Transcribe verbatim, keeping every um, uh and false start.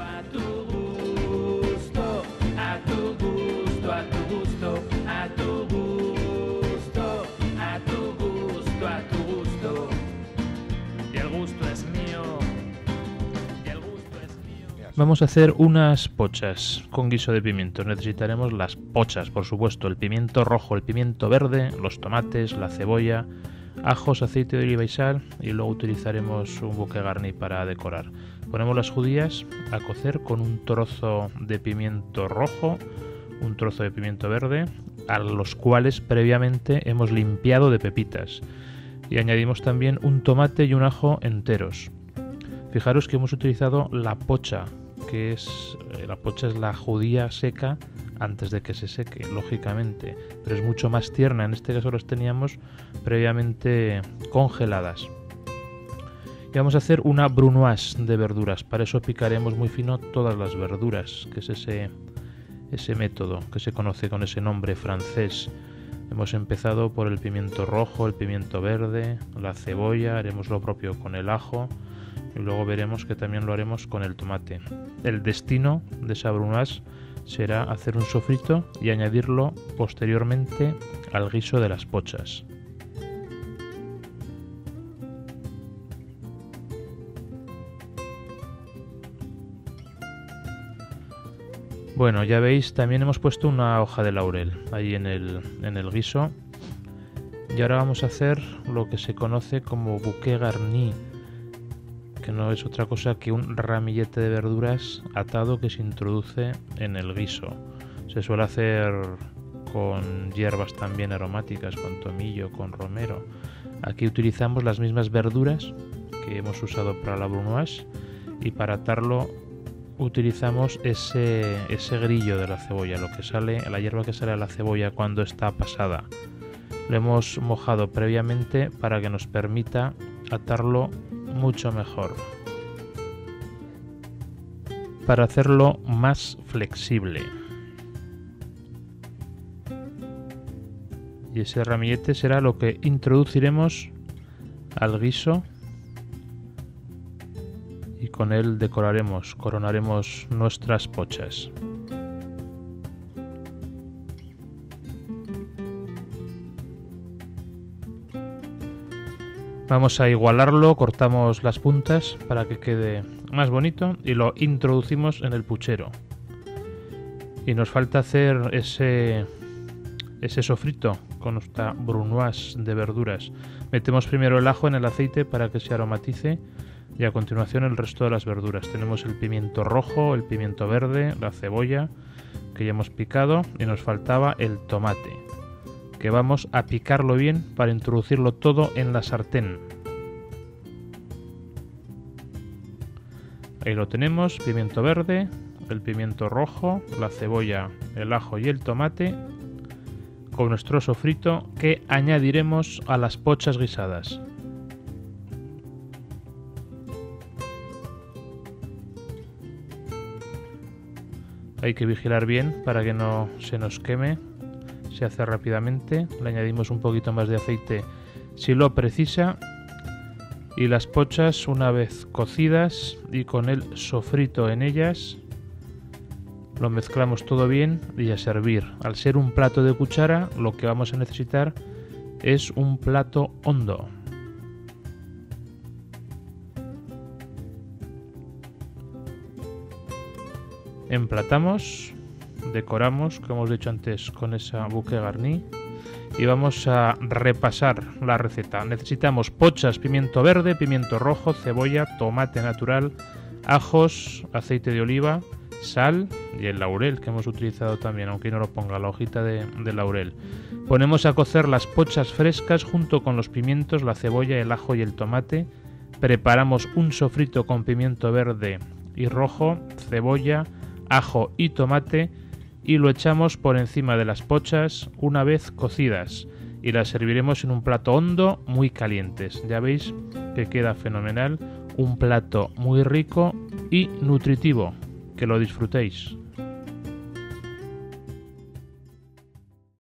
A tu gusto, a tu gusto, a tu gusto, a tu gusto, a tu gusto, a tu gusto. Y el gusto es mío. Y el gusto es mío. Vamos a hacer unas pochas con guiso de pimientos. Necesitaremos las pochas, por supuesto, el pimiento rojo, el pimiento verde, los tomates, la cebolla, ajos, aceite de oliva y sal, y luego utilizaremos un bouquet garni para decorar. Ponemos las judías a cocer con un trozo de pimiento rojo, un trozo de pimiento verde, a los cuales previamente hemos limpiado de pepitas, y añadimos también un tomate y un ajo enteros. Fijaros que hemos utilizado la pocha, que es la pocha es la judía seca antes de que se seque, lógicamente, pero es mucho más tierna. En este caso las teníamos previamente congeladas. Y vamos a hacer una brunoise de verduras. Para eso picaremos muy fino todas las verduras, que es ese, ese método que se conoce con ese nombre francés. Hemos empezado por el pimiento rojo, el pimiento verde, la cebolla, haremos lo propio con el ajo y luego veremos que también lo haremos con el tomate. El destino de esa brunoise será hacer un sofrito y añadirlo posteriormente al guiso de las pochas. Bueno, ya veis, también hemos puesto una hoja de laurel ahí en el, en el guiso. Y ahora vamos a hacer lo que se conoce como bouquet garni, que no es otra cosa que un ramillete de verduras atado que se introduce en el guiso. Se suele hacer con hierbas también aromáticas, con tomillo, con romero. Aquí utilizamos las mismas verduras que hemos usado para la brunoise, y para atarlo utilizamos ese, ese grillo de la cebolla, lo que sale, la hierba que sale a la cebolla cuando está pasada. Lo hemos mojado previamente para que nos permita atarlo mucho mejor, para hacerlo más flexible. Y ese ramillete será lo que introduciremos al guiso, y con él decoraremos, coronaremos nuestras pochas. Vamos a igualarlo, cortamos las puntas para que quede más bonito y lo introducimos en el puchero. Y nos falta hacer ese, ese sofrito con nuestra brunoise de verduras. Metemos primero el ajo en el aceite para que se aromatice, y a continuación el resto de las verduras. Tenemos el pimiento rojo, el pimiento verde, la cebolla que ya hemos picado, y nos faltaba el tomate, que vamos a picarlo bien para introducirlo todo en la sartén. Ahí lo tenemos, pimiento verde, el pimiento rojo, la cebolla, el ajo y el tomate, con nuestro sofrito que añadiremos a las pochas guisadas. Hay que vigilar bien para que no se nos queme. Se hace rápidamente. Le añadimos un poquito más de aceite si lo precisa. Y las pochas, una vez cocidas y con el sofrito en ellas, lo mezclamos todo bien y a servir. Al ser un plato de cuchara, lo que vamos a necesitar es un plato hondo. Emplatamos, decoramos, como hemos dicho antes, con esa bouquet garni, y vamos a repasar la receta. Necesitamos pochas, pimiento verde, pimiento rojo, cebolla, tomate natural, ajos, aceite de oliva, sal y el laurel que hemos utilizado también, aunque no lo ponga, la hojita de, de laurel. Ponemos a cocer las pochas frescas junto con los pimientos, la cebolla, el ajo y el tomate. Preparamos un sofrito con pimiento verde y rojo, cebolla, ajo y tomate, y lo echamos por encima de las pochas una vez cocidas, y las serviremos en un plato hondo muy calientes. Ya veis que queda fenomenal, un plato muy rico y nutritivo. Que lo disfrutéis.